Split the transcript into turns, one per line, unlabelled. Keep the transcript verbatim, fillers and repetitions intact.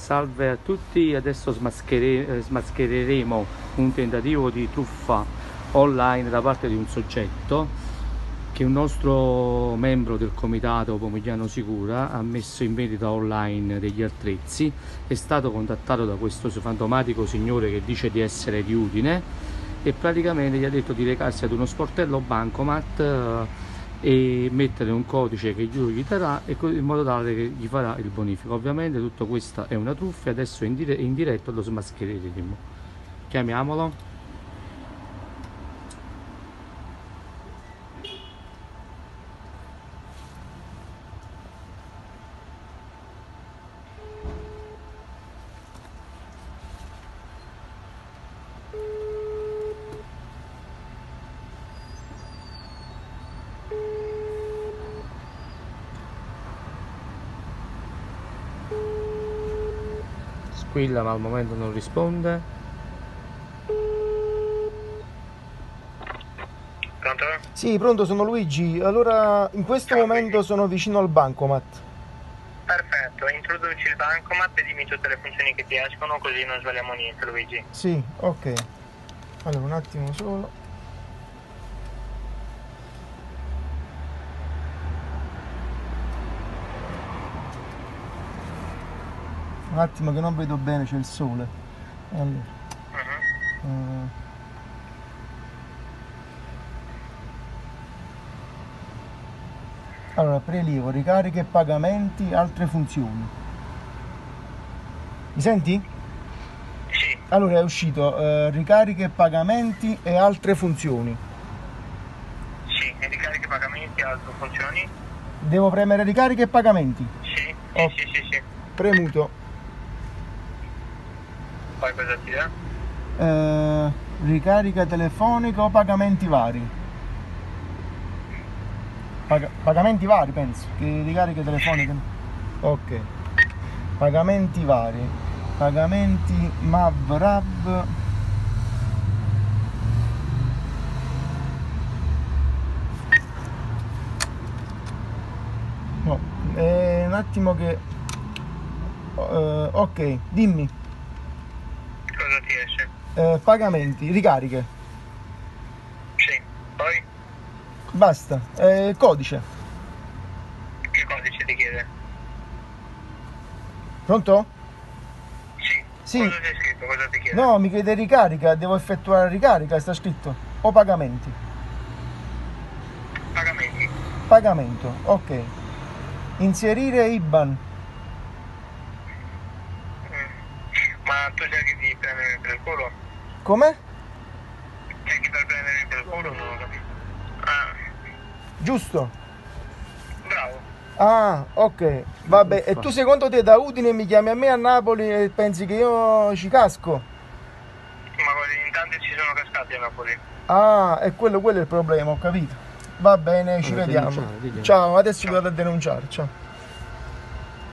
Salve a tutti, adesso smaschere, smaschereremo un tentativo di truffa online da parte di un soggetto che un nostro membro del comitato Pomigliano Sicura ha messo in vendita online degli attrezzi. È stato contattato da questo fantomatico signore che dice di essere di Udine e praticamente gli ha detto di recarsi ad uno sportello bancomat eh, e mettere un codice che lui gli darà e in modo tale che gli farà il bonifico. Ovviamente tutto questo è una truffa e adesso in, dire in diretta lo smaschereremo. Chiamiamolo. Squilla ma al momento non risponde.
Pronto?
Sì, pronto, sono Luigi. Allora, in questo
Ciao,
momento
Luigi.
sono vicino al bancomat.
Perfetto, introduci il bancomat e dimmi tutte le funzioni che ti escono, così non sbagliamo niente, Luigi.
Sì, ok. Allora, un attimo solo. Un attimo che non vedo bene, c'è il sole. Allora.
Uh-huh.
uh. Allora, prelievo, ricariche e pagamenti, altre funzioni. Mi senti?
Sì.
Allora è uscito uh, ricariche e pagamenti e altre funzioni.
Sì, e ricariche, pagamenti, altre funzioni?
Devo premere ricariche e pagamenti?
Sì, sì,
Oh.
sì, sì, sì.
Premuto.
Poi cosa ti dà?
Uh, ricarica telefonica o pagamenti vari? Pag pagamenti vari penso, che ricariche telefoniche. Ok. Pagamenti vari. Pagamenti M A V, R A V. No, eh, un attimo che... Uh, ok, dimmi.
Cosa ti esce?
Uh, pagamenti, ricariche.
Sì, poi?
Basta. Eh, codice.
Che codice ti chiede?
Pronto?
Sì.
Sì.
Cosa c'è scritto? Cosa ti chiede?
No, mi chiede ricarica, devo effettuare ricarica, sta scritto. O pagamenti.
Pagamenti.
Pagamento, ok. Inserire I B A N.
Ma tu cerchi di prendermi per il culo?
Come?
Cerchi per prendermi per il culo? Non ho capito. Ah,
Giusto?
bravo.
Ah, ok. Vabbè, e tu secondo te da Udine mi chiami a me a Napoli e pensi che io ci casco?
Ma quelli in tanti ci sono cascati a Napoli.
Ah, è quello, quello è il problema, ho capito. Va bene, ci
Allora,
vediamo.
denunciare, diglielo.
Ciao, adesso vado a denunciare, ciao.